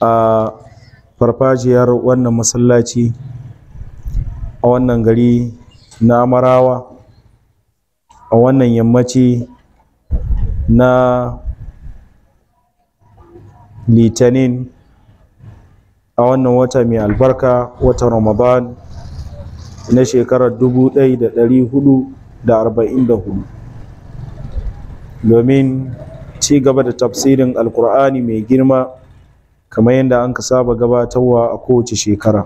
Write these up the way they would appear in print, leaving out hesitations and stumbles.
a farfajiyar wannan masallaci a wannan gari na Amarawa a wannan yammaci na Litinin a wannan wata mai albarka, watan Ramadan na shekarar 1444, domin ci gaba da tafsirin Alkur'ani mai girma kamar yadda an ka saba gabatarwa a kowace shekara.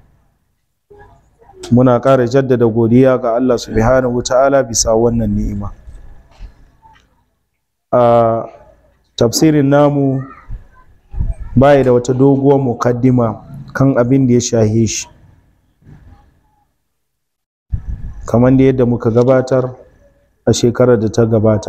Muna ƙara jaddada godiya ga Allah subhanahu ta'ala bisa wannan ni'ima. A tafsirin namu baya da wata doguwar mukaddima kan abin da ya shahe shi, kamar da yadda muka gabatar a shekarar da ta gabata.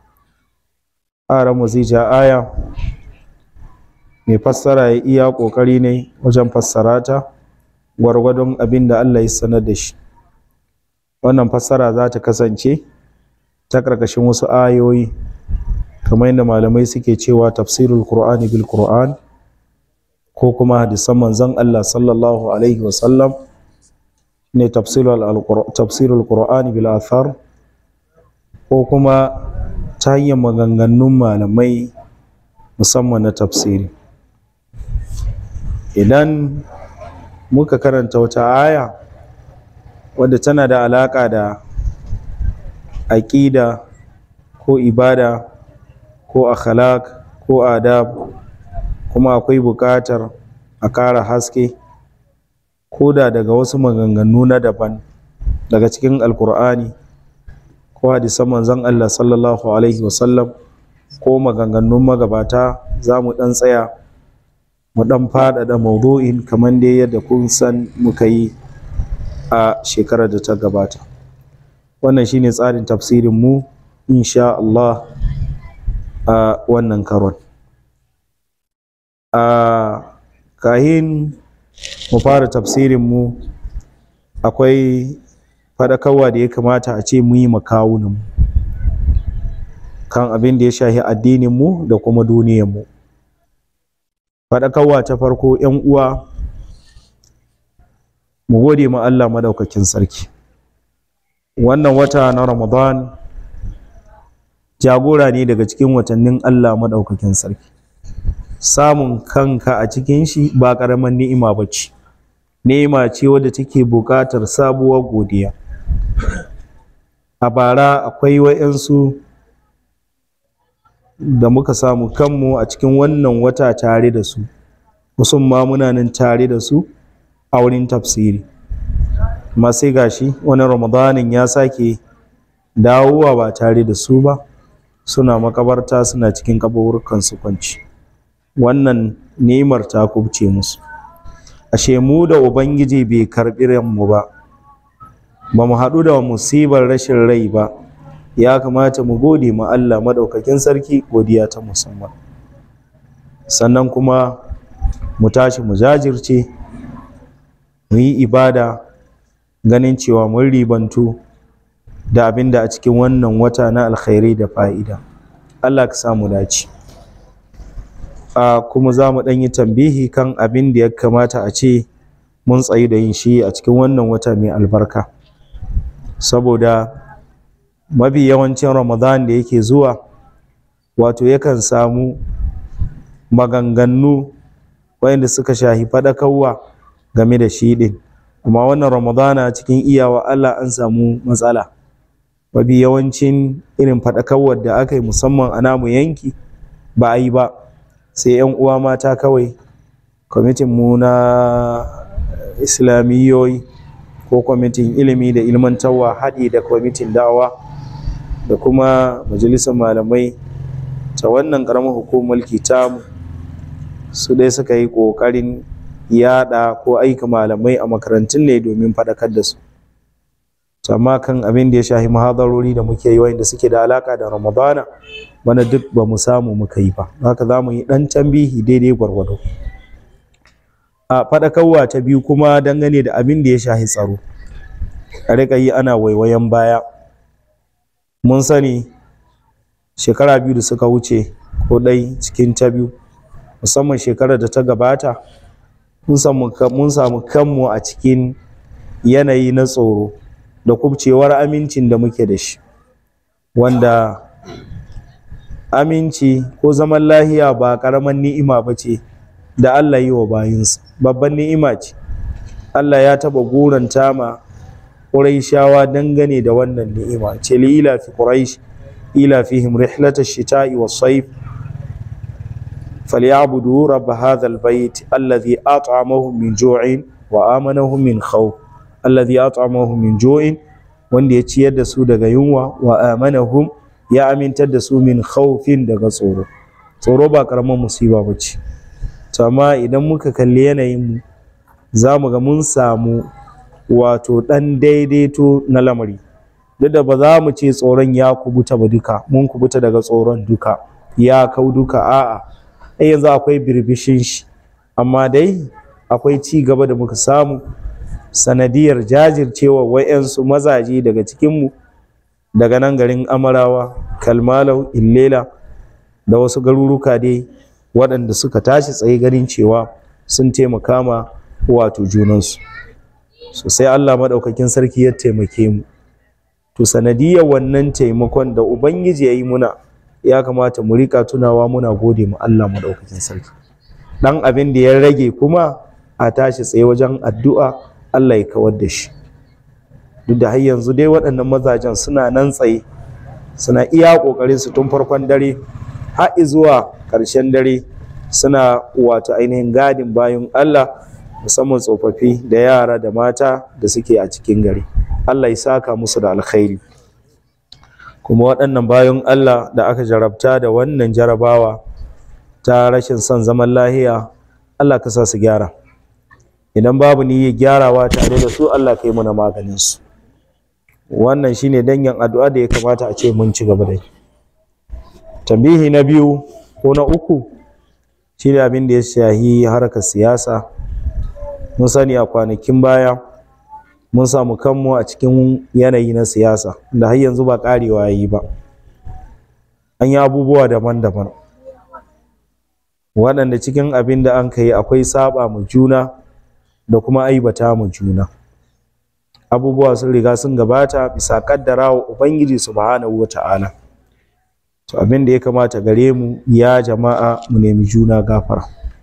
Mu zai ja aya, mai fassara ya iya ƙoƙari ne wajen fassara ta gwargwadon abin da Allah ya sanar da shi. Wannan fassara za ta kasance ta ƙarƙashin wasu ayoyi, kamar yadda malamai suke cewa tafsirul Qur'ani bil Qur'an, ko kuma hadisan manzon Allah sallallahu alaihi wasallam ne tafsirul Qur'ani bil athar, ko kuma ta hanyar maganganun malamai musamman na tafsiri. Idan muka karanta wata aya wadda tana da alaƙa da aƙida ko ibada ko akhlaq ko adab, kuma akwai buƙatar a ƙara haske ko da daga wasu maganganu na daban daga cikin Alƙur'ani ko hadisan manzon Allah sallallahu alaihi wasallam ko maganganun magabata, za mu ɗan tsaya mu ɗan faɗaɗa maudu'in kamar dai yadda kun san muka yi a shekarar da ta gabata. Wannan shine tsarin tafsirin mu insha Allah a wannan karon. Kahin mu fara tafsirin mu akwai faɗakarwa da ya kamata a ce mu yi makawunan mu kan abin da ya shahi addinin mu da kuma duniyar mu. Faɗakarwa ta farko, 'yan uwa, mu gode ma Allah madaukakin sarki. Wannan wata na Ramadan jagora ne daga cikin watannin Allah madaukakin sarki. Samun kanka a cikin shi ba ƙaramin ni'ima ba ce, ni'ima ce wadda take buƙatar sabuwar godiya. A bara akwai wa'yansu da muka samu kanmu a cikin wannan wata tare da su, musamman muna nan tare da su a wurin tafsiri, amma sai gashi wani Ramadanin ya sake dawowa ba tare da su ba, suna makabarta, suna cikin kaburrukan su kwanci. Wannan ni'imar ta kubce musu. Ashe mu da Ubangiji bai karɓi ranmu ba, ba mu haɗu da musibar rashin rai ba, ya kamata mu gode ma Allah madaukakin sarki godiya ta musamman. Sannan kuma mu tashi mu jajirce, mu yi ibada, ganin cewa mun ribantu da abin da a cikin wannan wata na alkhairi da fa'ida. Allah ka samu dace. Kuma za mu ɗan yi tambihi kan abin da ya kamata a ce mun tsayi da yin shi a cikin wannan wata mai albarka, saboda mafi yawancin Ramadan da yake zuwa, wato yakan samu maganganu wayanda suka shahi faɗakarwa game da shi ɗin, amma wannan Ramadana cikin iyawa Allah an samu matsala. Mafi yawancin irin faɗakarwar da aka yi musamman a namu yanki ba a yi ba, sai 'yan uwa mata kawai, kwamitin mu na islamiyoyi ko kwamitin ilimi da ilmantarwa haɗi da kwamitin da'awa da kuma majalisar malamai ta wannan ƙaramar hukumar tamu, su dai suka yi ƙoƙarin yaɗa ko aika malamai a makarantun ne domin faɗakar da su. Amma kan abin da ya shahi muhadarori da muke yi wanda suke da alaƙa da Ramadana, bana duk ba mu samu muka yi ba, haka za mu yi ɗan tambihi daidai gwargwado. A faɗakarwa ta biyu kuma dangane da abin da ya shahi tsaro, a riƙa yi ana waiwayen baya. Mun sani shekara biyu da suka wuce ko ɗai cikin ta biyu musamman shekarar da ta gabata mun samu kanmu a cikin yanayi na tsoro da kubcewar amincin da muke da shi, wanda aminci ko zaman lahiya ba ƙaramin ni'ima ba ce da Allah yi wa bayinsa, babban ni'ima ce. Allah ya taɓa goranta ma Qurayshawa dangane da wannan ni'ima, ce li ila fi Quraysh ila fihim rihlatash shita'i was-sayf falyabudu rabb hadha al-bayt alladhi at'amahum min ju'in wa amanahum min khawf. Alladhi at'amahum min ju'in, wanda ya ciyar da su daga yunwa, wa amanahum, ya amintar da su min khawfin, daga tsoro. Tsoro ba karaman musiba bace. To amma idan muka kalli yanayin mu za mu ga mun samu wato dan daidaito na lamari, duk da ba za mu ce tsoron ya kubuta ba duka, mun kubuta daga tsoron duka, ya kau duka, a'a yanzu akwai birbishin shi, amma dai akwai ci gaba da muka samu sanadiyar jajircewa wayansu mazaje daga cikinmu, daga nan garin Amarawa, Kalmalau, Illela da wasu garuruka dai waɗanda suka tashi tsaye ganin cewa sun taimaka ma wato junansu. So sai Allah maɗaukakin sarki ya taimake mu. To sanadiyar wannan taimakon da Ubangiji ya yi muna, ya kamata mu rika tunawa muna gode mu Allah maɗaukakin sarki. Dan abin da ya rage kuma a tashi tsaye wajen addu'a Allah ya kawar da shi. Duk da har yanzu dai waɗannan mazajen suna nan tsaye, suna iya ƙoƙarin su tun farkon dare har zuwa ƙarshen dare, suna wato ainihin gadin bayan Allah, musamman tsofaffi da yara da mata da suke a cikin gari. Allah ya saka musu da alkhairi. Kuma waɗannan bayan Allah da aka jarabta da wannan jarabawa ta rashin son zaman lahiya, Allah ka sa su gyara. Idan babu niyyar gyarawa tare da su, Allah kai mana maganin su. Wannan shine dangin addu'a da ya kamata a ce mun ci gaba da yi. Tambihi na biyu ko na uku shine abin da ya shahi harkar siyasa. Mun sani a kwanakin baya mun samu kanmu a cikin yanayi na siyasa da har yanzu ba karewa yayi ba. An yi abubuwa daban-daban waɗanda cikin abin da an kai akwai saba mu juna da kuma aibata mu juna. Abubuwa sun riga sun gabata bisa kaddarawa Ubangiji subhanahu wata'ala. To abin da ya kamata gare mu ya jama'a, mu nemi juna gafara,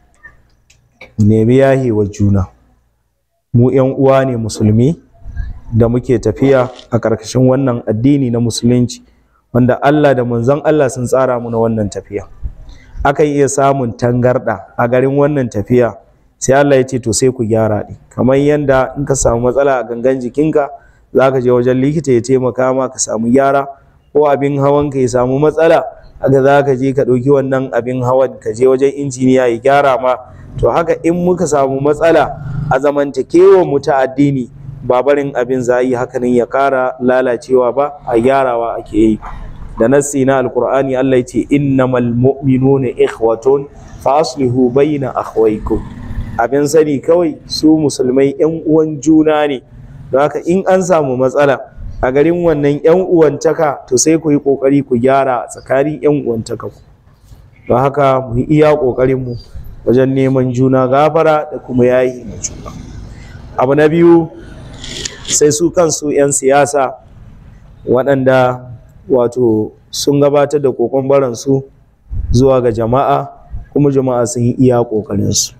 mu nemi yahewa juna. Mu ƴan uwa ne musulmi da muke tafiya a ƙarƙashin wannan addini na musulunci, wanda Allah da manzon Allah sun tsara mu na wannan tafiya. Akan iya samun tangarɗa a garin wannan tafiya, sai Allah ya ce to sai ku gyara ɗi. Kamar yanda in ka samu matsala a gangan jikinka, za ka je wajen likita ya taimaka ma ka samu gyara, ko abin hawan ka ya samu matsala, haka za ka je ka ɗauki wannan abin hawan ka je wajen injiniya ya gyara ma. To haka in muka samu matsala a zamantakewar mu ta addini, ba barin abin za yi hakanan ya ƙara lalacewa ba, a gyarawa ake yi. Da nassi na alkur'ani Allah ya ce innamal mu'minuna ikhwatun fa aslihu bayna akhwaykum. Abin sani kawai su musulmai ƴan uwan juna ne, don haka in an samu matsala a garin wannan ƴan uwantaka, to sai ku yi ƙoƙari ku gyara tsakanin ƴan uwantaka ku. Don haka mu yi iya ƙoƙarin mu wajen neman juna gafara da kuma yayi mu juna. Abu na biyu, sai su kansu 'yan siyasa waɗanda wato sun gabatar da kokon baransu zuwa ga jama'a, kuma jama'a sun yi iya ƙoƙarinsu.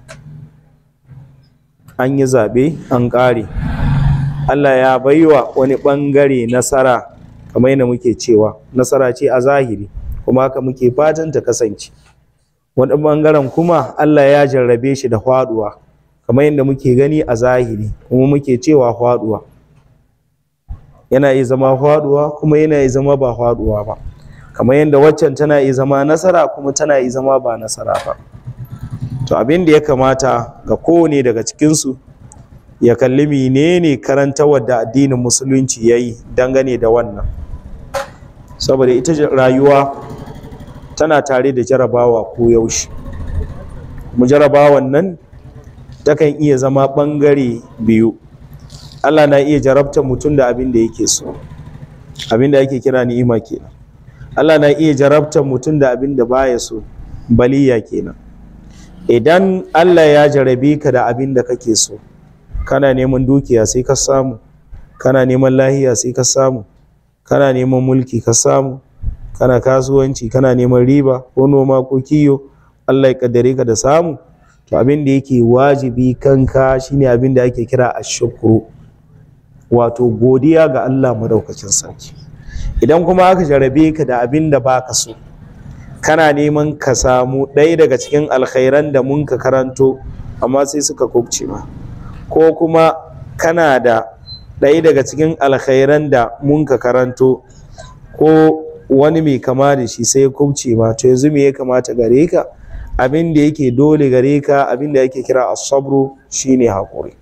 An yi zaɓe an ƙare, Allah ya baiwa wani ɓangare nasara, kamar yadda muke cewa nasara ce a zahiri, kuma haka muke fatan ta kasance. Wani ɓangaren kuma Allah ya jarrabe shi da faɗuwa, kamar yadda muke gani a zahiri, kuma muke cewa faɗuwa. Yana iya zama faɗuwa, kuma yana iya zama ba faɗuwa ba, kamar yadda waccan tana iya zama nasara, kuma tana iya zama ba nasara ba. To abin da ya kamata ga kowane daga cikinsu ya kalli menene karantawar da addinin musulunci ya yi dangane da wannan, saboda ita rayuwa tana tare da jarabawa ko yaushe, kuma jarabawan nan takan iya zama ɓangare biyu. Allah na iya jarabta mutum da abin da yake so, abin da ake kira ni'ima kenan. Allah na iya jarabta mutum da abin da baya so, baliya kenan. idan Allah ya jarabe ka da abin da kake so, kana neman dukiya sai ka samu, kana neman lahiya sai ka samu, kana neman mulki ka samu, kana kasuwanci kana neman riba ko noma ko kiyo, Allah ya kaddare ka da samu, to abin da yake wajibi kanka shine abin da ake kira ashkuru, wato godiya ga Allah madaukakin sarki. Idan kuma aka jarabe ka da abin da baka so, kana neman ka samu ɗaya daga cikin alkhairan da mun ka karanto amma sai suka kubce ma, ko kuma kana da ɗaya daga cikin alkhairan da mun ka karanto ko wani mai kama da shi sai ya kubce ma, to yanzu me ya kamata gare ka? Abin da yake dole gare ka, abin da yake kira as-sabru shine hakuri.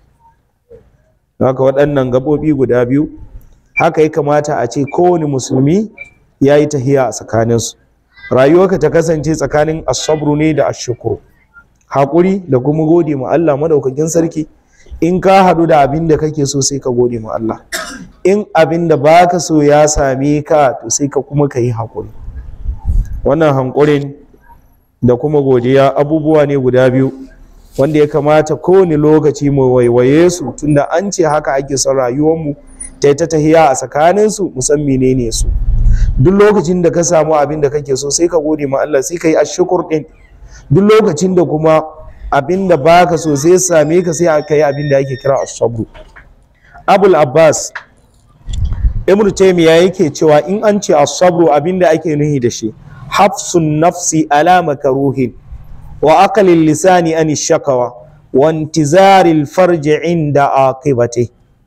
Haka waɗannan gaɓoɓi guda biyu haka ya kamata a ce kowane musulmi ya yi tahiya a tsakaninsu. Rayuwarka ta kasance tsakanin as-sabru ne da ash-shukru, hakuri da kuma gode ma Allah madaukakin sarki. In ka haɗu da abin da kake so sai ka gode ma Allah, in abin da baka so ya same ka to sai ka kuma ka yi hakuri. Wannan hankurin da kuma godiya abubuwa ne guda biyu wanda ya kamata kowane lokaci mu waiwaye su, tunda an ce haka ake son rayuwarmu ta tahiya a tsakaninsu, musan menene su. Duk lokacin da ka samu abin da kake so sai ka gode ma Allah, sai ka yi ashkur din. Duk lokacin da kuma abin da baka so sai same ka, sai aka yi abin da ake kira as-sabru. Abul Abbas Ibn Taymiyyah yake cewa in an ce as-sabru abin da ake nuhi da shi hafsun nafsi ala makaruhin wa aqlil lisani an shakawa wa intizaril farji inda aqibati.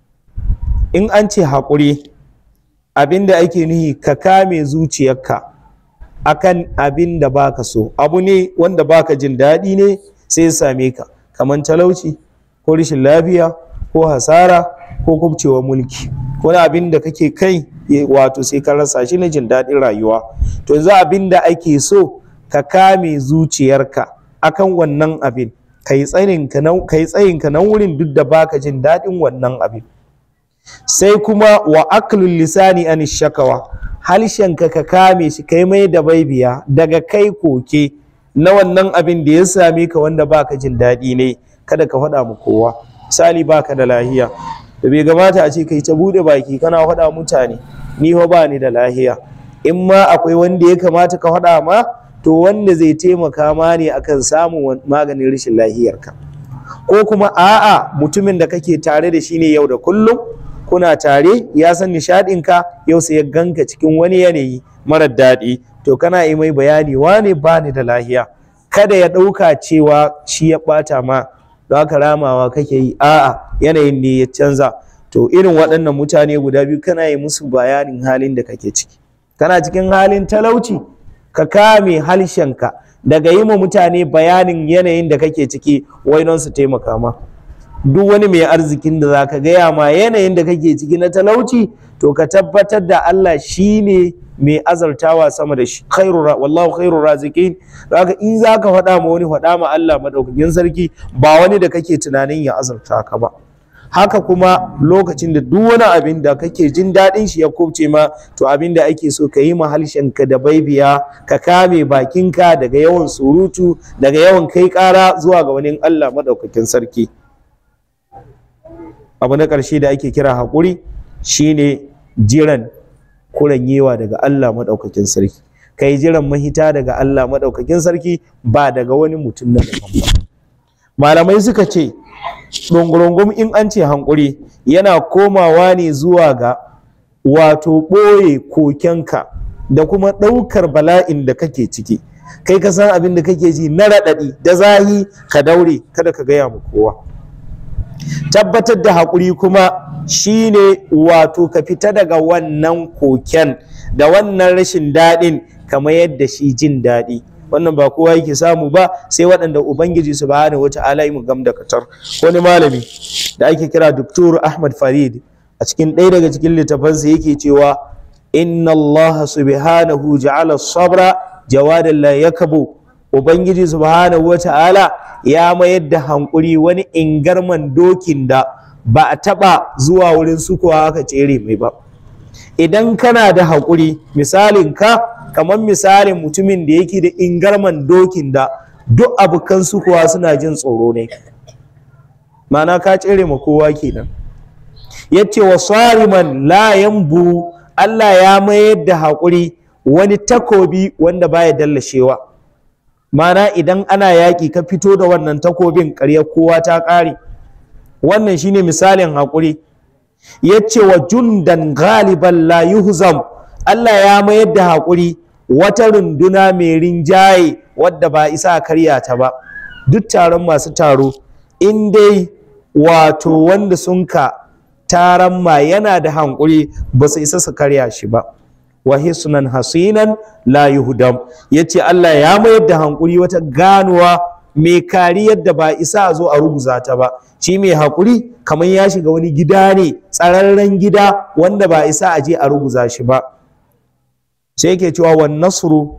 In an ce haƙuri abin da ake nuhi ka kame zuciyarka akan abin da baka so, abu ne wanda baka jin daɗi ne sai ya same ka, kamar talauci ko rashin lafiya ko hasara ko kubcewa mulki, ko abin da kake kai wato sai ka rasa shi na jin daɗin rayuwa. To yanzu abin da ake so ka kame zuciyarka akan wannan abin, kai tsayinka nan wurin duk da baka jin daɗin wannan abin. Sai kuma wa aklul lisani an shakawa, halshenka ka kame shi, kai mai da baibiya daga kai koke na wannan abin da ya same ka wanda baka jin daɗi ne, kada ka faɗa mu kowa. Misali baka da lahiya, da bai gabata a ce kai ta bude baki kana faɗa mutane ni fa ba ni da lahiya. In ma akwai wanda ya kamata ka faɗa ma, to wanda zai taimaka ma ne akan samun maganin rashin lahiyarka, ko kuma a'a mutumin da kake tare da shi ne yau da kullum, kuna tare ya san nishaɗinka, yau sai ya ganka cikin wani yanayi marar daɗi, to kana yi mai bayani wane ba ni da lahiya, kada ya ɗauka cewa shi ya ɓata ma don haka ramawa kake yi, a'a yanayin ne ya canza. To irin waɗannan mutane guda biyu kana yi musu bayanin halin da kake ciki. Kana cikin halin talauci, ka kame halshenka daga yi ma mutane bayanin yanayin da kake ciki wai don su taimaka ma. Duk wani mai arzikin da zaka gaya ma yanayin da kake ciki na talauci, to ka tabbatar da Allah shine mai azartawa sama da shi, wallahu khairur raziqin. Zaka in zaka faɗa ma wani, faɗa ma Allah madaukakin sarki, ba wani da kake tunanin ya azarta ka ba. Haka kuma lokacin da duk wani abin da kake jin daɗin shi ya kubce ma, to abin da ake so ka yi ma harshenka da baibiya, ka kame bakinka daga yawan surutu, daga yawan kai ƙara zuwa ga wani Allah madaukakin sarki. Abu na ƙarshe da ake kira haƙuri shine jiran kuranyewa daga Allah maɗaukakin sarki. Ka yi jiran mahita daga Allah maɗaukakin sarki, ba daga wani mutum na daban ba. Malamai suka ce ɗungurungum in an ce haƙuri yana komawa ne zuwa ga wato ɓoye kokenka da kuma ɗaukar bala'in da kake ciki. Kai ka san abin da kake ji na raɗaɗi da zahi, ka daure kada ka gaya ma kowa. Tabbatar da haƙuri kuma shine wato ka fita daga wannan koken da wannan rashin daɗin kamar yadda shi jin daɗi. Wannan ba kowa yake samu ba, sai waɗanda Ubangiji subhanahu wata'ala mu gam da katar. Wani malami da ake kira Dr. Ahmad Farid a cikin ɗaya daga cikin littafansa yake cewa inna Allah subhanahu ja'ala sabra jawadan la yakabu. Ubangiji subhanahu wata'ala ya mayar da hankuri wani ingarman dokin da ba a taɓa zuwa wurin sukuwa aka tsere mai ba. Idan kana da haƙuri, misalin ka kamar misalin mutumin da yake da ingarman dokin da duk abokansu kuwa suna jin tsoro ne, ma'ana ka tsere ma kowa kenan. Yace wa sariman la yambu, Allah ya mayar da haƙuri wani takobi wanda baya dallashewa, ma'ana idan ana yaƙi ka fito da wannan takobin ƙaryar kowa ta ƙare. Wannan shine misalin haƙuri. Yace wa jundan galiban la yuhzam, Allah ya mayar da haƙuri wata runduna mai rinjaye wadda ba isa a karya ta ba. Duk taron masu taro in dai wato wanda sun ka taron ma yana da hankuri ba su isa su karya shi ba. Wa hisnan hasinan la yuhdam, yace Allah ya mayar da hankuri wata ganuwa mai kariyar da ba isa a zo a ruguza ta ba. Shi mai hakuri kamar ya shiga wani gida ne, tsararren gida wanda ba isa a je a ruguza shi ba. Sai yake cewa wan nasru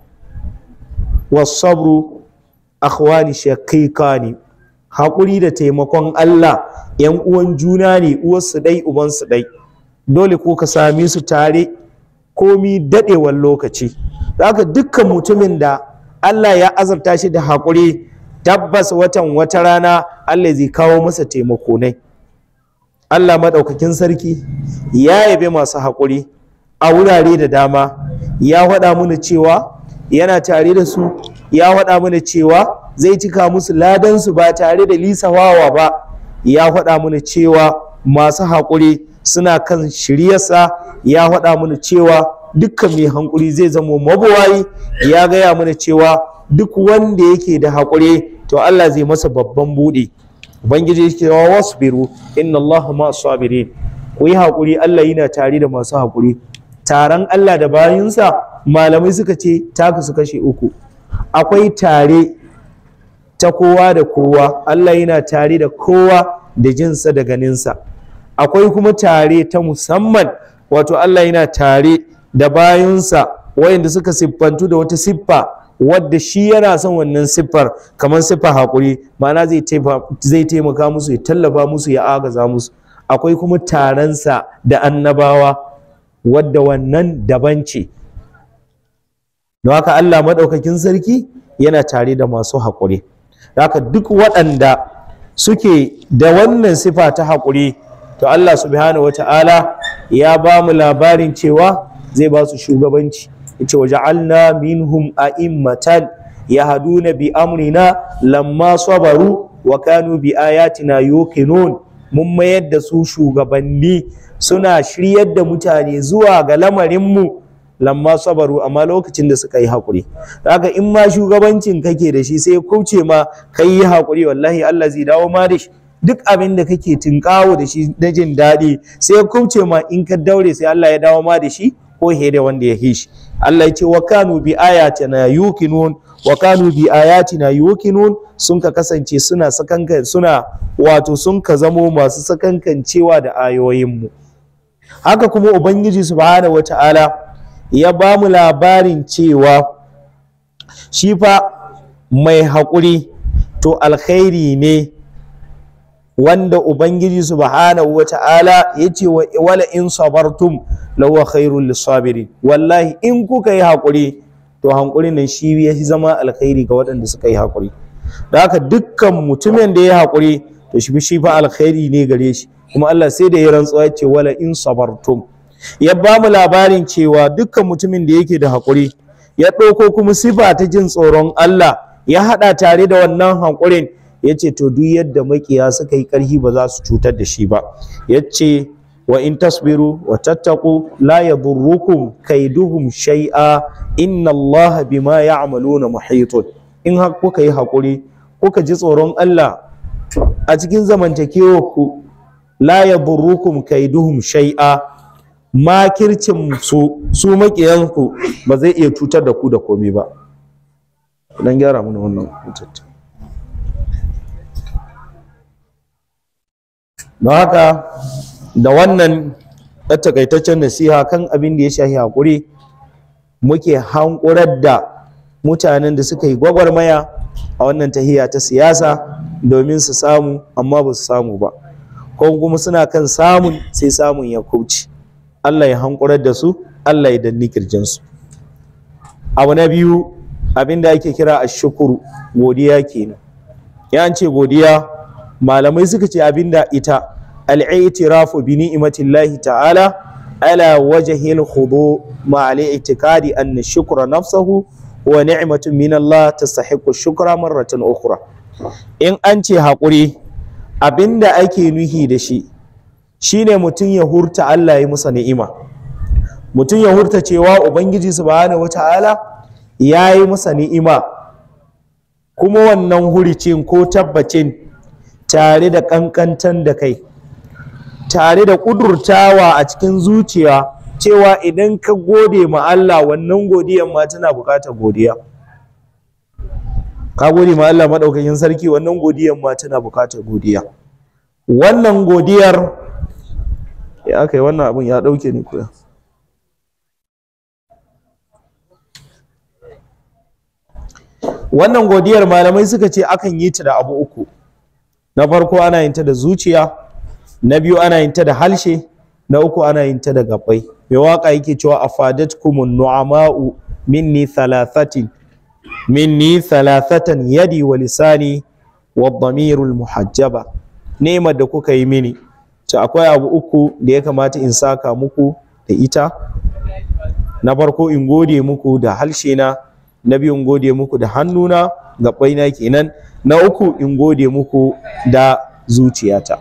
was sabru akhwani shaqiqani, hakuri da taimakon Allah yan uwan juna ne, uwarsu dai ubansu dai, dole ko ka same su tare komi daɗewan lokaci. Haka dukkan mutumin da Allah ya azurta shi da haƙuri, tabbas wata rana Allah zai kawo masa taimako ne. Allah maɗaukakin sarki ya yabe masu haƙuri a wurare da dama, ya faɗa mana cewa yana tare da su, ya faɗa mana cewa zai cika musu ladansu ba tare da lisawawa ba, ya faɗa mana cewa masu haƙuri suna kan shiryarsa, ya faɗa mana cewa dukkan mai hankuri zai zama mabuwayi, ya gaya mana cewa duk wanda yake da haƙuri to Allah zai masa babban buɗe. Ubangiji yake cewa wasbiru inna Allaha ma'as sabirin, ku yi haƙuri, Allah yana tare da masu haƙuri. Taron Allah da bayinsa malamai suka ce ta kasu kashe uku. Akwai tare ta kowa da kowa, Allah yana tare da kowa da jinsa da ganinsa. Akwai kuma tare ta musamman, wato Allah yana tare da bayinsa wayanda suka siffantu da wata siffa wadda shi yana son wannan siffar, kamar siffar haƙuri, ma'ana zai taimaka musu, ya tallafa musu, ya agaza musu. Akwai kuma taransa da annabawa wadda wannan daban ce. Don haka Allah maɗaukakin sarki yana tare da masu haƙuri. Haka duk waɗanda suke da wannan sifa ta haƙuri, to Allah subhanahu wata'ala ya ba mu labarin cewa zai ba su shugabanci. Yace waja'alna minhum a'immatan yahduna bi amrina lamma sabaru wa kanu bi ayatina yuqinun. Mun mayar da su shugabanni suna shiryar da mutane zuwa ga lamarinmu lamma sabaru, amma lokacin da suka yi haƙuri. Haka in ma shugabancin kake da shi sai kauce ma kai yi haƙuri, wallahi Allah zai dawo ma da shi. Duk abin da kake tinkawo da shi na jin daɗi sai kauce ma, in ka daure sai Allah ya dawo ma da shi ko da wanda ya shi. Allah ya ce wa kanu bi ayatina yuqinun, wa kanu bi ayatina yuqinun, sun ka kasance suna wato sun ka zamo masu sakankancewa da ayoyinmu. Haka kuma Ubangiji subhanahu wata'ala ya ba mu labarin cewa shi fa mai haƙuri to alkhairi ne, wanda Ubangiji subhanahu wata'ala ya ce wala in sabartum lawa khairul lisabirin, wallahi in kuka yi haƙuri to haƙuri nan shi ya zama alkhairi ga waɗanda suka yi haƙuri. Da haka dukkan mutumin da ya haƙuri to shi fa alkhairi ne gare shi. Kuma Allah sai da ya rantsuwa ya ce wala in sabartum, ya ba mu labarin cewa dukkan mutumin da yake da haƙuri ya ɗauko kuma sifa ta jin tsoron Allah ya haɗa tare da wannan haƙurin, ya ce to duk yadda makiya suka yi ƙarfi ba za su cutar da shi ba. Ya ce wa in tasbiru wa tattaqu la yadurrukum kaiduhum shay'a inna Allah bima ya'maluna muhitun. In har kuka yi haƙuri kuka ji tsoron Allah a cikin zamantakewarku, la yadurrukum kaiduhum shay'a, makircin su makiyanku ba zai iya cutar da ku da komai ba. Dan gyara mana wannan hutatta. Don haka da wannan takaitaccen nasiha kan abin da ya shafi haƙuri, muke hankurar da mutanen da suka yi gwagwarmaya a wannan tahiya ta siyasa domin su samu amma ba su samu ba, ko kuma suna kan samun sai samun ya kauce. Allah ya hankurar da su, Allah ya danni kirjinsu. Abu na biyu abinda ake kira ashukuru, godiya kenan. Ya ce godiya, malamai suka ce abinda ita al-i'tirafu bi ni'matillahi ta'ala ala wajhi al-khudu ma al-i'tiqadi anna shukra nafsuhu wa ni'matun min Allah tastahiqu shukra marratan ukhra. In an ce haƙuri, abinda ake nuhi da shi shine mutum ya hurta Allah ya musa ni'ima, mutum ya hurta cewa ubangiji subhanahu wata'ala ya yi musa ni'ima, kuma wannan huricin ko tabbacin tare da kankantan da kai, tare da ƙudurtawa a cikin zuciya cewa idan ka gode ma Allah, wannan godiyan ma tana buƙatar godiya. Ka gode ma Allah maɗaukakin sarki, wannan godiyan ma tana buƙatar godiya. Wannan godiyar ya aka yi, wannan abin ya ɗauke ni kuya. Wannan godiyar malamai suka ce akan yi ta da abu uku. Na farko ana yin ta da zuciya, na biyu ana yin ta da halshe, na uku ana yin ta da gabbai. Mai waka yake cewa afadatkumun nu'ama'u minni thalathatan yadi wa lisani wa dhamirul muhajjaba. Ne'imar da kuka yi mini, to akwai abu uku da ya kamata in saka muku da ita. Na farko in gode muku da halshe na biyu in gode muku da hannuna, gabbaina kenan, na uku in gode muku da zuciyata.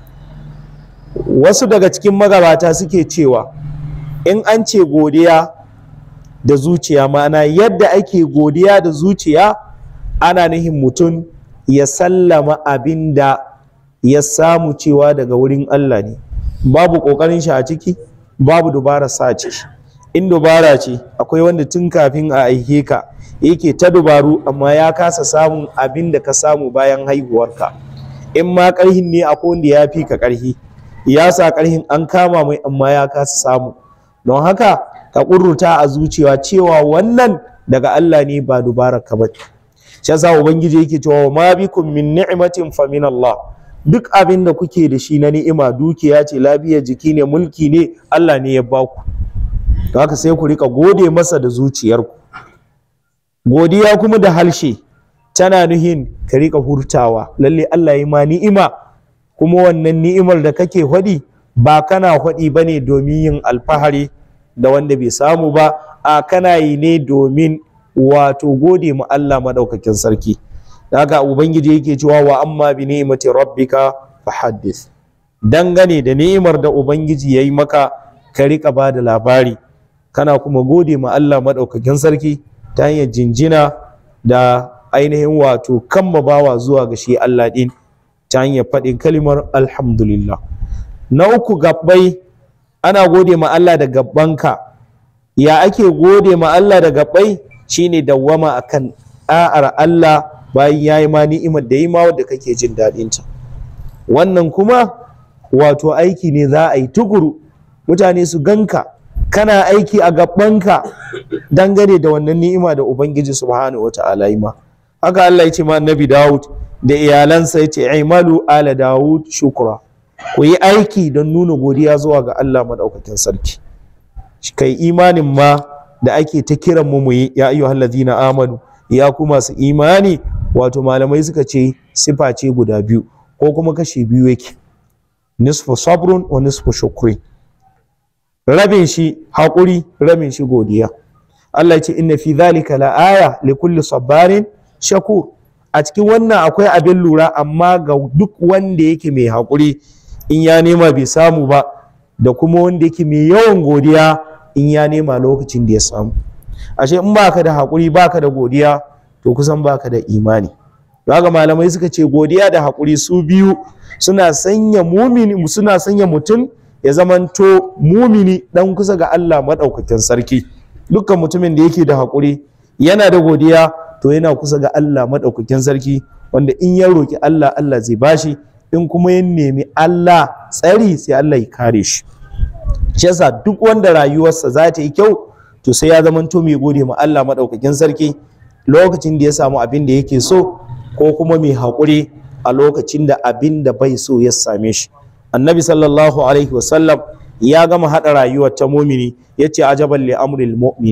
Wasu daga cikin magabata suke cewa in an ce godiya da zuciya, ma'ana yadda ake godiya da zuciya ana nihin mutum ya sallama abin da ya samu cewa daga wurin Allah ne, babu ƙoƙarin shi a ciki, babu dubara sa a ciki. In dubara ce, akwai wanda tun kafin a aihe ka yake ta dubaru amma ya kasa samun abin da ka samu bayan haihuwarka. In ma ƙarhin ne, akwai wanda ya fi ka ƙarhi, ya sa ƙarhin an kama mai amma ya kasa samu. Don haka ka ƙurruta a zuciya cewa wannan daga Allah ne, ba dubarar ka ba. Shi yasa ubangiji yake cewa ma bikum min ni'matin fa min Allah. Duk abin da kuke da shi na ni'ima, dukiya ce, lafiyar jiki ne, mulki ne, Allah ne ya baku. Don haka sai ku rika gode masa da zuciyarku. Godiya kuma da halshe tana nuhin ka rika hurtawa, lalle Allah ya ma ni'ima, kuma wannan ni'imar da kake hwadi ba kana hwadi bane domin yin alfahari da wanda bai samu ba, a kana yi ne domin wato gode ma Allah madaukakin sarki. Daga ubangiji yake cewa wa amma bi ni'mati rabbika fahaddith. Dangane da ni'imar da ubangiji yayi maka, ka rika ba da labari, kana kuma gode ma Allah madaukakin sarki ta hanyar jinjina da ainihin wato bawa zuwa ga shi Allah din ta hanyar faɗin kalimar alhamdulillah. Na uku, gabbai, ana gode ma Allah da gabbanka. Ya ake gode ma Allah da gabbai? Shine dawwama akan da'ar Allah bayan yayi ma ni'imar da yi ma wadda kake jin daɗin ta. Wannan kuma wato aiki ne za a yi tukuru, mutane su ganka kana aiki a gabbanka dangane da wannan ni'ima da ubangiji subhanahu wata'ala yi ma. Haka Allah ya ce ma annabi Dawud da iyalansa, ya ce aimalu ala Dawud shukra, ku yi aiki don nuna godiya zuwa ga Allah madaukakin sarki. Kai imanin ma da ake ta kiran mu yi, ya ayyuhal ladina amanu, ya ku masu imani, wato malamai suka ce sifa ce guda biyu ko kuma kashi biyu yake, nisfu sabrun wa nisfu shukrin. Rabin shi haƙuri, rabin shi godiya. Allah ya ce inna fi dhalika la aya li kulli sabarin shakur. A cikin wannan akwai abin lura, amma ga duk wanda yake mai haƙuri in ya nema bai samu ba, da kuma wanda yake mai yawan godiya in ya nema lokacin da ya samu. Ashe in baka da haƙuri, baka da godiya, to kusan baka da imani. Daga malamai suka ce godiya da haƙuri su biyu suna sanya mutum ya zamanto mumini dan kusa ga Allah madaukakin sarki. Dukkan mutumin da yake da haƙuri yana da godiya, to yana kusa ga Allah madaukakin sarki, wanda in ya roki Allah, Allah zai bashi, in kuma ya nemi Allah tsari, sai Allah ya kare shi. Shi yasa duk wanda rayuwarsa za ta yi kyau, to sai ya zamanto mai gode ma Allah madaukakin sarki lokacin da ya samu abin da yake so, ko kuma mai haƙuri a lokacin da abin da bai so ya same shi. Annabi sallallahu alaihi wasallam ya gama haɗa rayuwar ta mumini, ya ce ajaban li amril mu'min,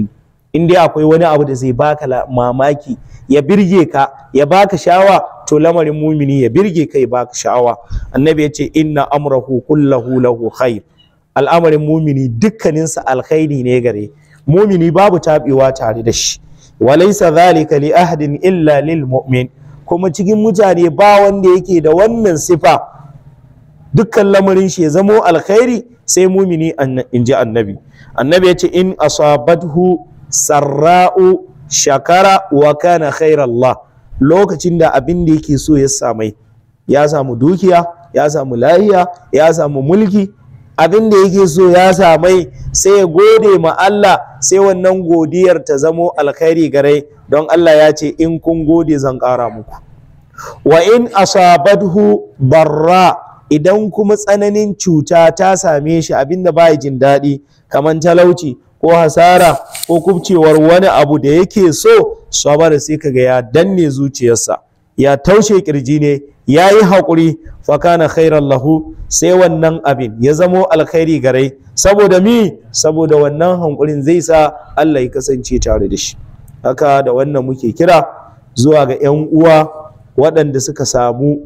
in dai akwai wani abu da zai baka mamaki ya birge ka ya baka sha'awa, to lamarin mumini ya birge ka ya baka sha'awa. Annabi ya ce inna amrahu kullahu lahu khair, al'amarin mumini dukkaninsa alkhairi ne gare, mumini babu taɓewa tare da shi. Walaysa dhalika li ahadin illa lil mu'min, kuma cikin mutane ba wanda yake da wannan sifa dukkan lamarin shi ya zamo alkhairi sai mumini, inji annabi. Annabi ya ce in asabathu sarra'u shakara wa kana khairallah, lokacin da abin da yake so ya samai, ya samu dukiya, ya samu lahiya, ya samu mulki, abin da yake so ya samai, sai ya gode ma Allah, sai wannan godiyar ta zamo alkhairi gare, don Allah ya ce in kun gode zan ƙara muku. Wa in asabathu barra, idan kuma tsananin cuta ta same shi, abinda ba jin daɗi kamar talauci ko hasara ko kubcewar wani abu da yake so, sabar sai kaga ya danne zuciyarsa, ya taushe kirji ne, ya yi haƙuri, fakana khairan lahu, sai wannan abin ya zamo alkhairi gare. Saboda mi? Saboda wannan hankulin zai sa Allah ya kasance tare da shi. Haka da wannan muke kira zuwa ga 'yan uwa waɗanda suka samu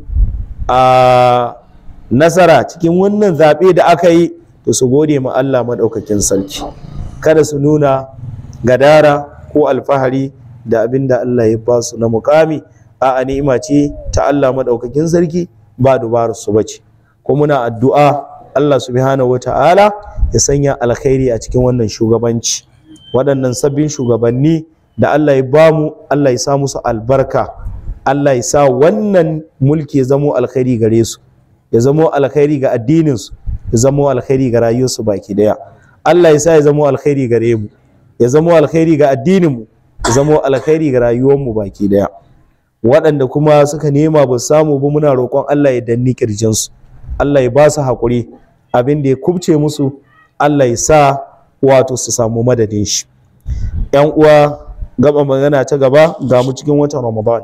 nasara cikin wannan zaɓe da aka yi, to su gode ma Allah maɗaukakin sarki, kada su nuna gadara ko alfahari da abin da Allah ya ba su na mukami. A ni'ima ce ta Allah maɗaukakin sarki, ba dubarar su bace. Ko muna addu'a Allah subhanahu wata'ala ya sanya alkhairi a cikin wannan shugabanci, waɗannan sabbin shugabanni da Allah ya bamu, Allah ya sa musu albarka, Allah ya sa wannan mulki ya zamo alkhairi gare su, ya zamo alkhairi ga addininsu, ya zamo alkhairi ga rayuwarsu baki daya. Allah ya sa ya zamo alkhairi gare mu, ya zamo alkhairi ga addininmu, ya zamo alkhairi ga rayuwarmu baki daya. Waɗanda kuma suka nema ba samu ba, muna roƙon Allah ya danni kirjinsu, Allah ya ba su haƙuri, abin da ya kubce musu Allah ya sa wato su samu madadin shi. ‘Yan uwa, gaba magana ta gaba, ga mu cikin watan Ramadan.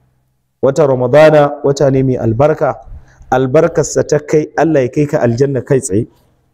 Watan Ramadana wata ne mai albarka, albarkarsa ta kai Allah ya kai ka aljanna kai tsaye.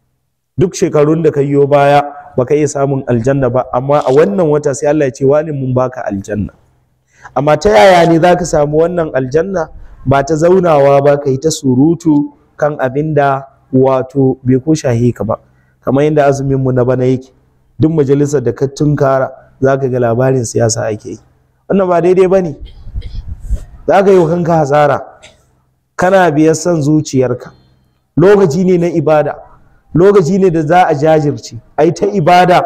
Duk shekarun da ka yi baya baka iya samun aljanna ba, amma a wannan wata sai Allah ya ce wani mun baka aljanna. Amma ta yaya ne za ka samu wannan aljanna? Ba ta zaunawa ba ka yi ta surutu kan abin da wato bai ko shahe ka ba, kamar yadda azuminmu na bana yake, duk majalisar da ka tunkara za ka ga labarin siyasa ake yi. Wannan ba daidai ba ne, za ka yi wa kanka hasara, kana biyar son zuciyarka. Lokaci ne na ibada, lokaci ne da za a jajirce ai ta ibada,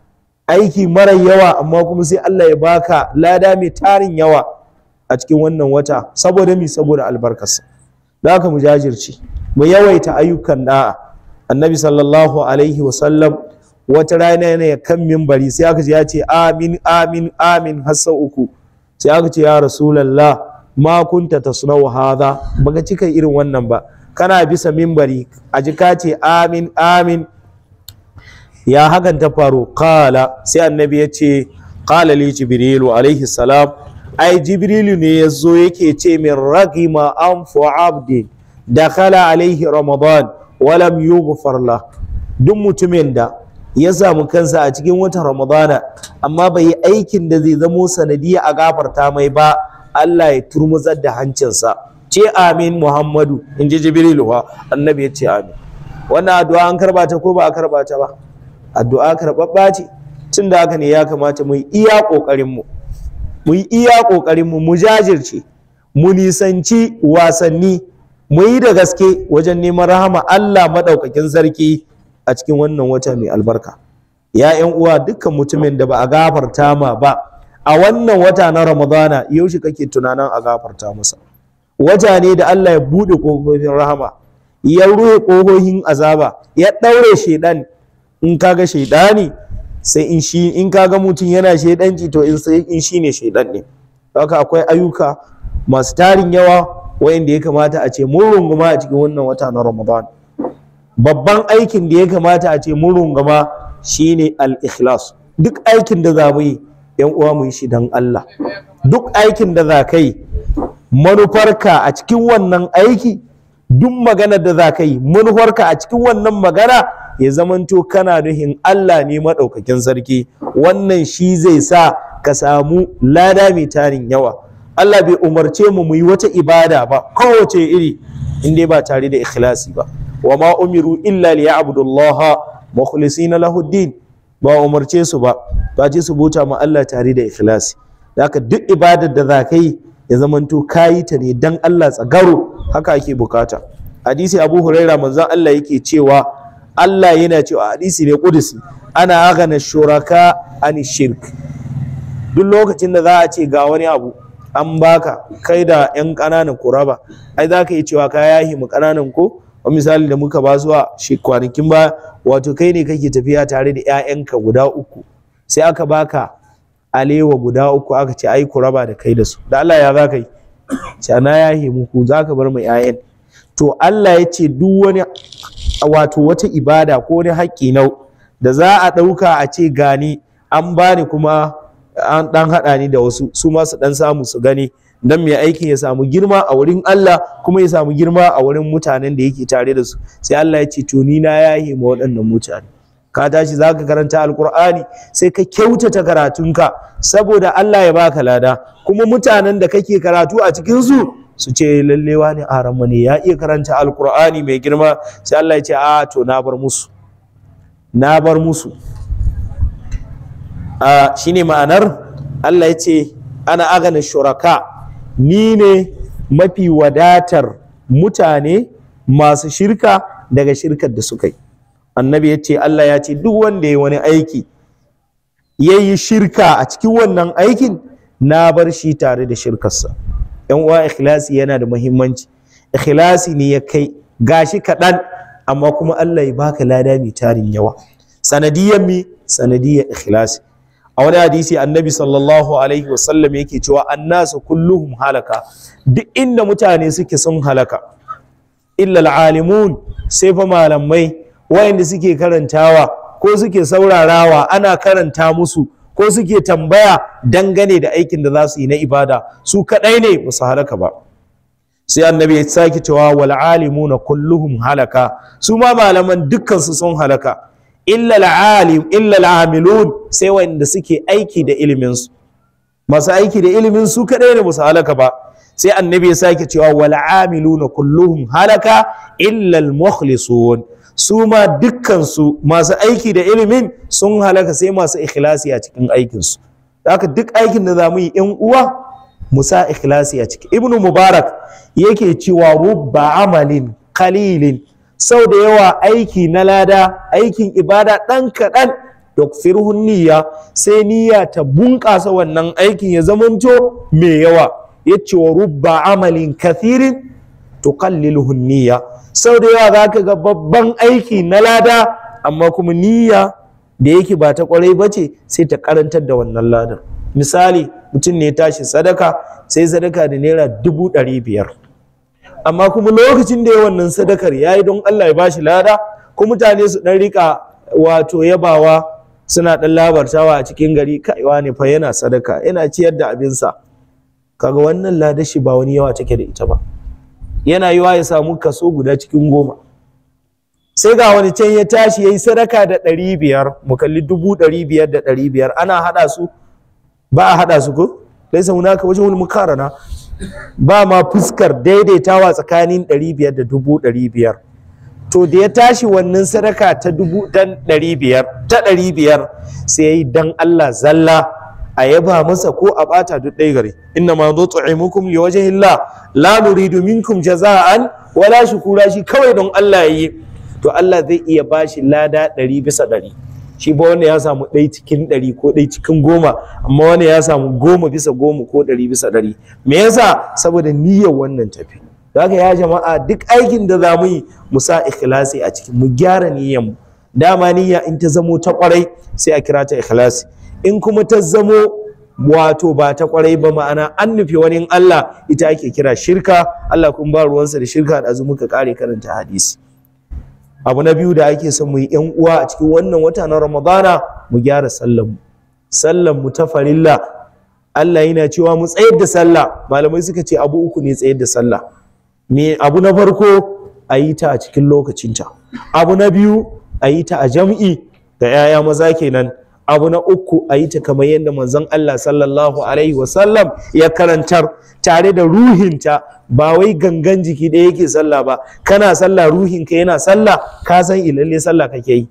aiki mara yawa, amma kuma sai Allah ya baka lada mai tarin yawa a cikin wannan wata. Saboda mi? Saboda albarkarsa. Da haka mu jajirce, mu yawaita ayyukan da'a. Annabi sallallahu alaihi wasallam wata rana yana kan minbari, sai aka ji ya ce amin amin amin har sau uku. Sai aka ce ya Rasulallah, ma kunta tasnau hadha, baka cika irin wannan ba, kana bisa minbari a ji ka ce amin amin, ya hakan ta faru? Qala, sai annabi ya ce qala li jibrilu alaihi salam, ai jibrilu ne ya zo yake ce min ragima anfu abdi dakhala alaihi ramadan walam yughfar la, duk mutumin da ya samu kansa a cikin watan ramadana amma bai yi aikin da zai zamo sanadiyya a gafarta mai ba, Allah ya turmuzar da hancinsa. Ce amin Muhammadu, in ji jibrilu wa annabi ya ce amin. Wannan addu'a an karba ta ko ba a karba ta ba? Addu'a karɓaɓɓa ce. Tun da haka ne ya kamata mu yi iya ƙoƙarinmu, mu yi iya ƙoƙarinmu, mu jajirce, mu nisanci wasanni, mu yi da gaske wajen neman rahama Allah maɗaukakin sarki a cikin wannan wata mai albarka. Ya ‘yan uwa, dukkan mutumin da ba a gafarta ma ba a wannan wata na Ramadana, yaushe kake tunanin a gafarta masa? Wata ne da Allah ya buɗe ƙofofin rahama, ya ruhe ƙofofin azaba, ya ɗaure shaiɗan. In kaga shaidani, sai in kaga mutum yana shaidanci, to in shi ne shaidan ne. Haka akwai ayyuka masu tarin yawa wayanda ya kamata a ce mun runguma a cikin wannan wata na Ramadan. Babban aikin da ya kamata a ce mun runguma shine al-ikhlas. Duk aikin da za mu yi, yan uwa, mu yi shi dan Allah. Duk aikin da za ka yi, manufarka a cikin wannan aiki, duk maganar da za ka yi, manufarka a cikin wannan magana ya zamanto kana nuhin Allah ne maɗaukakin sarki, wannan shi zai sa ka samu lada mai tarin yawa. Allah bai umarce mu yi wata ibada ba kowace iri in dai ba tare da ikhlasi ba. Wa ma umiru illa liya'budullaha mukhlisina lahu din, ba umarce su ba ce su bauta ma Allah tare da ikhlasi. Haka duk ibadar da za ka yi ya zamanto kayi ta ne dan Allah tsagaro, haka ake bukata. Hadisi Abu Huraira manzon Allah yake cewa Allah yana cewa hadisi ne kudusi, ana aghana shuraka ani shirk. Duk lokacin da za a ce ga wani abu an baka kai da yan ƙananan kuraba, ai za ka yi cewa ka yahi mu ƙananan ko misali da muka ba su a kwanakin ba, wato kai ne kake tafiya tare da 'ya'yanka guda uku sai aka baka alewa guda uku aka ce ai ku raba da kai da su, da Allah ya za ka yi? Ce na yahi muku, za ka bar mu 'ya'yan. To Allah ya ce duk wani wato wata ibada ko wani haƙƙi nau da za a ɗauka a ce gani an bani kuma an ɗan haɗa ni da wasu su ma su ɗan samu su gani, dan mai aikin ya samu girma a wurin Allah kuma ya samu girma a wurin mutanen da yake tare da su. Sai Allah ya ce to ni na yahi ma waɗannan mutane. Ka tashi za ka karanta alkur'ani sai ka kyautata karatunka saboda Allah ya baka lada, kuma mutanen da kake karatu a cikin su ce lallewa ne aranmu ne ya iya karanta alkur'ani mai girma. Sai Allah ya ce a to na bar musu shine ma'anar Allah ya ce ana agana shuraka, ni ne mafi wadatar mutane masu shirka daga shirkar da suka yi. Annabi ya ce Allah ya ce duk wanda ya wani aiki ya yi shirka a cikin wannan aikin na bar shi tare da shirkarsa. Yan uwa, ikhlasi yana da muhimmanci. Ikhlasi ne ya kai gashi kaɗan amma kuma Allah ya baka lada mai tarin yawa sanadiyyar ikhlasi. A wani hadisi annabi sallallahu alaihi wasallam yake cewa annasu kulluhum halaka, duk inda mutane suke sun halaka illa al'alimun, sai fa malamai wayanda suke karantawa ko suke saurarawa ana karanta musu ko suke tambaya dangane da aikin da za su yi na ibada, su kadai ne ba su halaka ba. Sai annabi ya sake cewa wal alimuna kulluhum halaka, su ma malaman dukkan su sun halaka illa al'amilun, sai wanda suke aiki da ilimin su. Masu aiki da ilimin su kadai ne ba su halaka ba. Sai annabi ya sake cewa wal amiluna kulluhum halaka illa al mukhlisun, su ma dukkansu masu aiki da ilimin sun halaka sai masu ikhlasi a cikin aikinsu. Haka duk aikin da za mu yi ‘yan uwa mu sa ikhlasi a ciki. Ibn Mubarak yake cewa rubba amalin kalilin, sau da yawa aiki na lada, aikin ibada ɗan kaɗan, dokfirhun niyya, sai niyya ta bunƙasa wannan aikin ya zamanto mai yawa. Ya ce wa rubba amalin kathirin tuqalliluhun niyya, sau da yawa za ka ga babban aiki na lada amma kuma niyya da yake ba ta kwarai ba ce sai ta karantar da wannan ladar. Misali, mutum ne tashi sadaka sai sadaka da naira 500,000, amma kuma lokacin da ya wannan sadakar ya yi don Allah ya ba shi lada, ko mutane su ɗan rika wato yabawa suna ɗan labartawa a cikin gari, kaiwa ne fa yana sadaka yana ciyar da abinsa, kaga wannan ladar shi ba wani yawa take da ita ba, yana yiwa ya samu kaso guda cikin 10. Sai ga wani can ya tashi ya yi sadaka da 500, mu kalli 500 da 500 ana haɗa su, ba a haɗa su ko? Laisa hunaka wajen wani mukarana, ba ma fuskar daidaitawa tsakanin 500 da 500. To da ya tashi wannan sadaka ta 500 sai ya yi dan Allah zalla, a yaba masa ko a bata duk ɗaya gare. Inna ma nut'imukum liwajhillah la nuridu minkum jaza'an wala shukura, shi kawai don Allah yayi, to Allah zai iya bashi lada 100%. Shi ba wanda ya samu 1 cikin 100 ko 1 cikin 10, amma wanda ya samu 10/10 ko 100%. Me yasa? Saboda niyyar wannan tafi. Haka ya jama'a, duk aikin da za mu yi mu sa ikhlasi a cikin, mu gyara niyyar mu. Dama niyya in ta zamo ta kwarai sai a kira ta ikhlasi, in kuma ta zamo wato ba ta kwarai ba, ma'ana an nufi wani Allah, ita ake kira shirka. Allah kun ba ruwansa da shirka, da muka kare karanta hadisi. Abu na biyu da ake son mu yi ‘yan uwa a cikin wannan wata na Ramadana, mu gyara sallan mu ta farilla. Allah yana cewa mu tsayar da sallah. Malamai suka ce abu uku ne tsayar da sallah. Abu na farko a yi ta a cikin lokacinta. Abu na biyu a yi ta a jam'i da 'ya'ya maza kenan. Abu na uku, a yi ta kamar yadda manzon Allah sallallahu alaihi wasallam ya karantar, tare da ruhinta, ba wai gangan jiki ɗaya yake sallah ba, kana sallah ruhinka yana sallah, ka san ilalle sallah kake yi.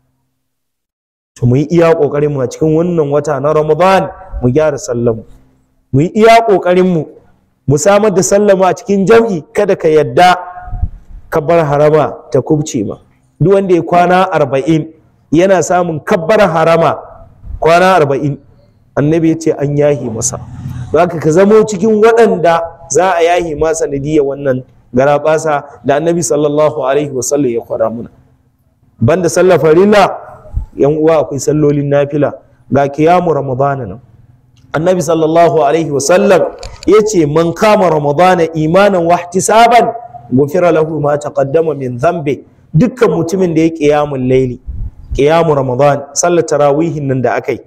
To mu yi iya ƙoƙarin mu a cikin wannan wata na Ramadan mu gyara sallar mu yi iya ƙoƙarin mu samar da sallah a cikin jam'i. Kada ka yadda kabbar harama ta kubce ma. Duk wanda ya kwana 40 yana samun kabbar harama kwana 40, annabi ya ce an yahi masa. Haka ka zamo cikin waɗanda za a yahi masa sanadiyar wannan garaɓasa da annabi sallallahu alaihi wasallam ya kwara muna. Banda sallar farilla, yan uwa, akwai sallolin nafila. Ga kiyamu ramadana nan, annabi sallallahu alaihi wasallam ya ce man kama ramadana imanan wa ihtisaban gufira lahu ma taqaddama min dhanbi. Dukkan mutumin da ya kiyamun laili, kiyamu ramadan, sallar tarawihin nan da akai,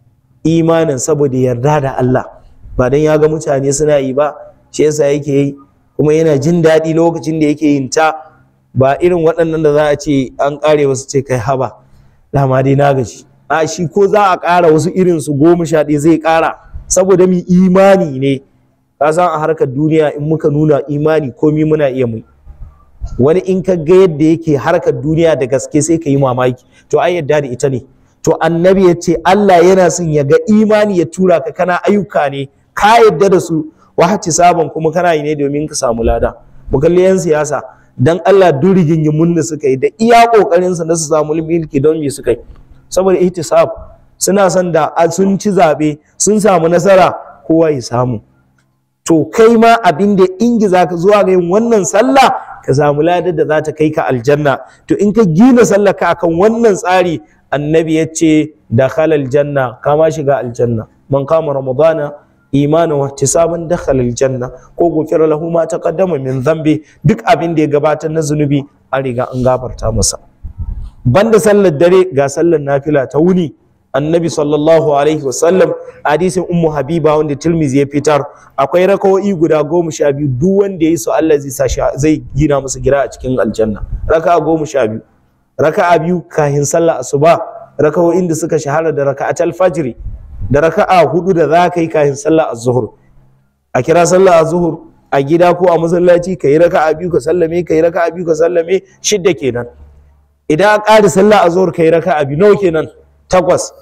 imanin saboda yarda da Allah, ba dan ya ga mutane suna yi ba shi yasa yake yi, kuma yana jin daɗi lokacin da yake yin ta, ba irin waɗannan da za a ce an ƙare wasu ce kai haba dama dai na gaji. A shi ko za a ƙara wasu irin su 11 zai ƙara, saboda mu imani ne. Ka san a harkar duniya in muka nuna imani komi muna iya mu. Wani in ka ga yadda yake harkar duniya da gaske sai ka yi mamaki, to ai yadda da ita ne. To annabi ya ce Allah yana son ya ga imani ya tura ka, kana ayyuka ne ka yadda da su, wahati sabon kuma kana yi ne domin ka samu lada. Mu kalli 'yan siyasa, dan Allah duk rigingimun da suka yi da iya kokarin su na su samu mulki, don me suka yi? Saboda ihtisab, suna son da sun ci zabe sun samu nasara kowa ya samu. To kai ma abin da ingiza ka zuwa ga yin wannan sallah, ka samu ladar da za ta kai ka aljanna. To in ka gina sallah ka akan wannan tsari, annabi ya ce dakhala aljanna, kama shiga aljanna. Man kama ramadana imanan wa ihtisaban dakhala aljanna, ko gufira lahu ma taqaddama min dhanbi. Duk abin da ya gabatar na zunubi an riga an gafarta masa. Banda sallar dare, ga sallar nafila ta wuni. Annabi sallallahu alaihi wasallam, hadisin ummu habiba wanda Tirmidhi ya fitar, akwai rakawoyi guda 12, duk wanda yayi su Allah zai gina masa gira a cikin aljanna. Raka'a 12, raka'a 2 kahin sallar asuba, rakawoyin da suka shahara da raka'atul fajr, da raka'a 4 da za ka yi kahin sallar az-zuhr. A kira sallar az-zuhr a gida ko a masallaci, kai raka'a 2 ka sallame, kai raka'a 2 ka sallame, 6 kenan. Idan a ƙari sallar az-zuhr kai raka'a 2, nawa kenan? 8.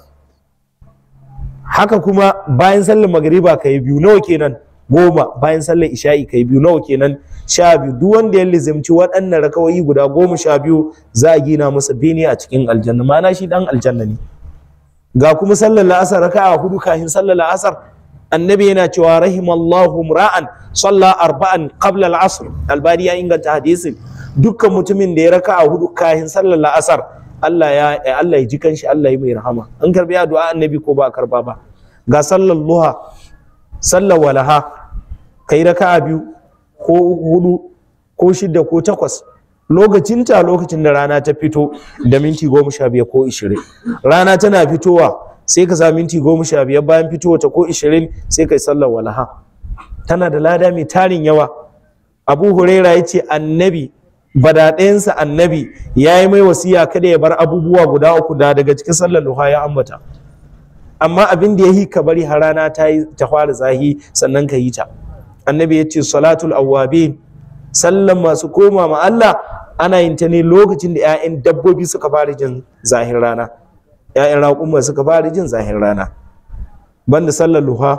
Haka kuma bayan sallar magriba kai 2, nawa kenan? 10. Bayan sallar isha'i kai 2, nawa kenan? 12. Duk wanda ya lizimci waɗannan rakawoyi guda 12 za a gina masa bene a cikin aljanna, ma'ana shi dan aljanna ne. Ga kuma sallar la'asar, raka'a 4 kafin sallar la'asar, annabi yana cewa rahimallahu mra'an salla 4 qabla al-asr. Albani ya inganta hadisin. Dukkan mutumin da ya raka'a 4 kafin sallar la'asar, Allah ya ji kanshi, Allah ya mai rahama. An karbi addu'a annabi ko ba karba ba. Ga sallar luha, sallar walaha, kai raka'a 2 ko 4 ko 6 ko 8, lokacin da rana ta fito da minti 15 ko 20. Rana tana fitowa sai ka sa minti 15 bayan fitowa ta ko 20 sai kai sallar walaha. Tana da lada mai tarin yawa. Abu Huraira ya ce annabi badaɗayansa annabi ya yi mai wasiya kada ya bar abubuwa guda 3 daga cikin sallar duha ya ambata, amma abin da ya yi ka bari har rana ta fara zahi sannan ka yi ta. Annabi ya ce salatul awwabin, sallan masu koma ma Allah, ana yin ta ne lokacin da 'ya'yan dabbobi suka fara jin zahin rana, 'ya'yan raƙuma suka fara jin zahin rana. Banda sallar duha,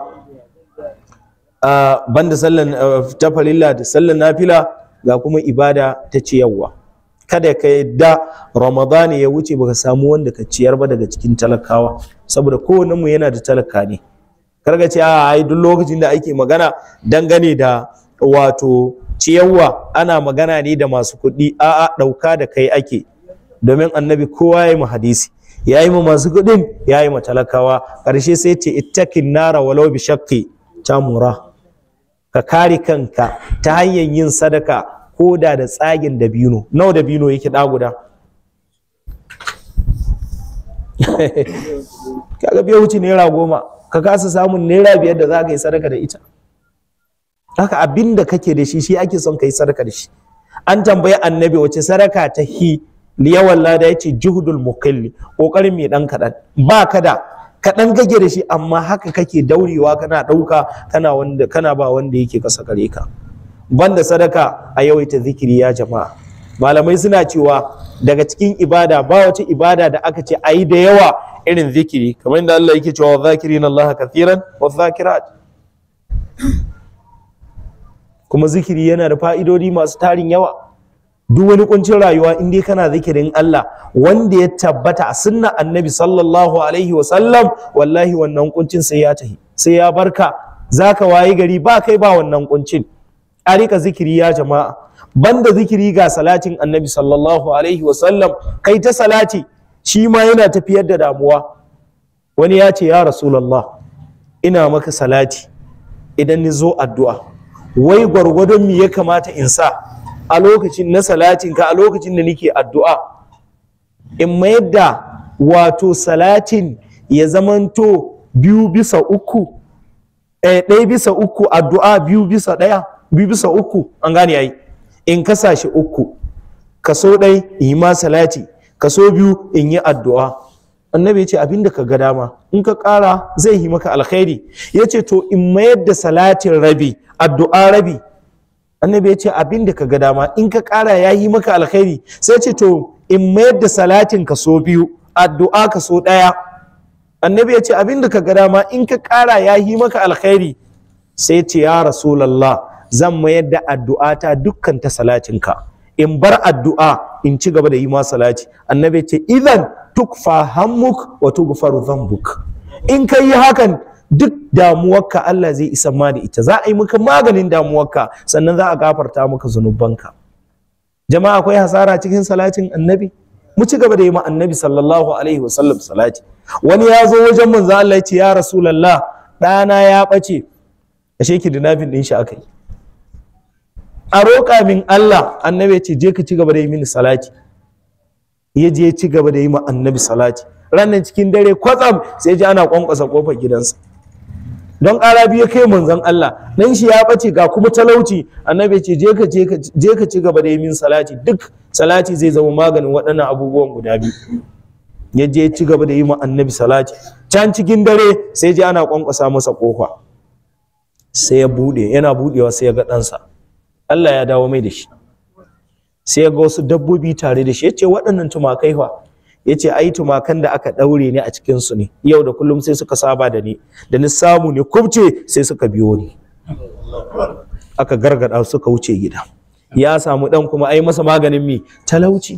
banda sallar ta farilla da sallar nafila, ga kuma ibada ta ciyarwa. Kada ka yadda Ramadani ya wuce baka samu wanda ka ciyar ba daga cikin talakawa, saboda kowanne mu yana da talaka ne. Karga ce ai duk lokacin da ake magana dangane da wato ciyarwa ana magana ne da masu kuɗi. A'a, ɗauka da kai ake, domin annabi kowa ya yi mu hadisi, ya yi mu masu kuɗin, ya yi mu talakawa. Ƙarshe sai ce ittaqin nara walau bi shaqqi tamura, ka kare kanka ta hanyar yin sadaka ko da tsagin dabino. Nawa dabino yake ɗa guda? Kaga bai wuce naira 10, ka kasa samun naira 5 da za ka yi sadaka da ita. Haka abin da kake da shi ake son ka yi sadaka da shi. An tambayi annabi wace sadaka ta hi yawan lada yace juhdul muqilli, kokarin mai dan kadan, ba ka da kadan kake da shi amma haka kake daurewa kana dauka kana ba wanda yake kasa gare ka. Banda sadaka a yawaita zikiri ya jama'a. Malamai suna cewa daga cikin ibada ba wata ibada da aka ce ayi da yawa irin zikiri, kamar yadda Allah yake cewa zakirina Allah kathiran wa zakirat. Kuma zikiri yana da fa'idodi masu tarin yawa. Duk wani kuncin rayuwa in dai kana zikirin Allah wanda ya tabbata a sunna annabi sallallahu alaihi wasallam, wallahi wannan kuncin sai ya tahi, sai ya barka, zaka wayi gari ba kai ba wannan kuncin. A rika zikiri ya jama'a. Banda zikiri ga salatin annabi sallallahu alaihi wasallam, kai ta salati shi ma yana tafiyar da damuwa. Wani ya ce ya Rasulullah ina maka salati idan ni zo addu'a, wai gwargwadon me ya kamata in sa a lokacin na salatinka, a lokacin da nake addu'a, in mayar da wato salatin ya zamanto 2/3, 1/3 addu'a, 2/1, 2/3, an gane yayi. In kasa shi 3, kaso 1 yi ma salati, kaso 2 in yi addu'a. Annabi ya ce abinda ka ga dama, in ka ƙara zai yi maka alkhairi. Ya ce to in mayar da salatin rabi, addu'a rabi. Annabi ya ce abinda ka ga dama, in ka ƙara ya yi maka alkhairi. Sai ce to in mayar da salatin kaso 2, addu'a kaso 1. Annabi ya ce abinda ka ga dama, in ka ƙara ya yi maka alkhairi. Sai ce ya Rasulallah zan mayar da addu'a ta dukkan ta salatinka, in bar addu'a in ci gaba da yi ma salati. Annabi ya ce idan tukfa hammuk wa tughfaru dhanbuk. In kai hakan duk damuwarka Allah zai isa ma da ita, za a yi maka maganin damuwarka, sannan za a gafarta maka zunubanka. Jama'a akwai hasara cikin salatin annabi? Mu ci gaba da yi ma annabi sallallahu alaihi wasallam salati. Wani ya zo wajen manzo Allah ya ce ya Rasulullah ɗana ya ɓace, ashe ki dinafin ɗin shi aka yi. A roƙa min Allah. Annabi ya ce je ka ci gaba da yi mini salati. Ya je ci gaba da yi ma annabi salati. Ranar cikin dare kwatsam sai ji ana kwankwasa kofar gidansa. Don ƙara biyu kai manzon Allah, nan shi ya ɓace ga kuma talauci. Annabi ya ce je ka ci gaba da yi min salati, duk salati zai zama maganin waɗannan abubuwan guda biyu. Ya je ci gaba da yi ma annabi salati. Can cikin dare sai ji ana kwankwasa masa kofa. Sai ya buɗe, yana buɗewa sai ya ga ɗansa. Allah ya dawo mai da shi. Sai ya ga wasu dabbobi tare da shi. Ya ce waɗannan tumakai fa? Ya ce ai tumakan da aka ɗaure ne a cikinsu ne, yau da kullum sai suka saba da ni, da ni samu ne kubce sai suka biyo ni. Aka gargada suka wuce gida. Ya samu ɗan kuma ai masa maganin mi talauci.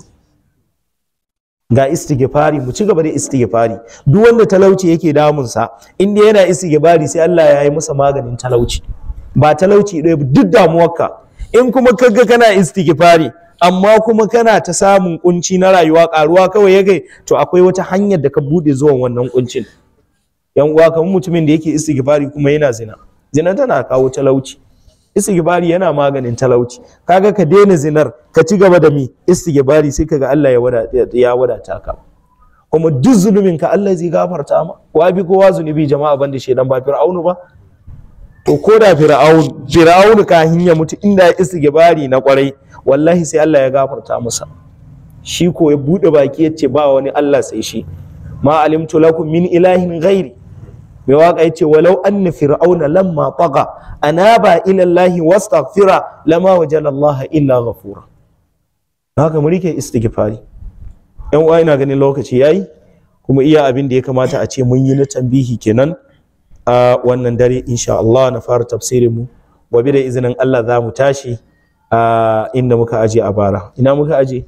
Ga istighfari, mu ci gaba da istighfari. Duk wanda talauci yake damunsa, inda yana istighfari sai Allah ya yi masa maganin talauci. Ba talauci ɗaya, duk damuwarka. In kuma kaga kana istighfari amma kuma kana ta samun kunci na rayuwa, karuwa kawai ya kai, to akwai wata hanyar da ka bude zuwan wannan kuncin. Yan uwa, kamar mutumin da yake istighfari kuma yana zina. Zina tana kawo talauci. Istighfari yana maganin talauci. Kaga ka daina zinar, ka ci gaba da mi istighfari, sai kaga Allah ya wadata ka. Kuma duk zulumin ka Allah zai gafarta ma. Wa bi kowa zunubi jama'a banda shedan ba Fir'aunu ba. To ko da Fir'aunu ka hinya mutu inda ya istighfari na kwarai, wallahi sai Allah ya gafarta masa. Shi ko ya bude baki ya ce ba wani Allah sai shi. Ma alimtu lakum min ilahin ghairi. Mai waka ya ce walau anna fir'auna lamma taga anaba ila Allah wastaghfira lama wajala Allah illa ghafura. Haka mu rike istighfari. Yan uwa, ina ganin lokaci yayi, kuma iya abin da ya kamata a ce mun yi na tambihi kenan a wannan dare insha Allah. Na fara tafsirin mu, wa bi da izinin Allah za mu tashi inda muka aje a bara. Ina muka aje?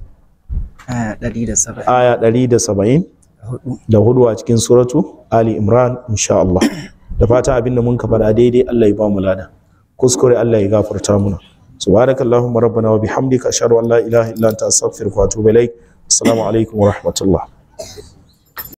Aya 174 a cikin suratu Ali Imran insha Allah. Da fata abinda mun ka faɗa daidai Allah ya ba mu lada, kuskure Allah ya gafarta muna. Subhanakallahumma rabbana wa bihamdika ashhadu an la ilaha illa anta astaghfiruka wa atubu ilaik. Assalamu alaikum wa rahmatullah.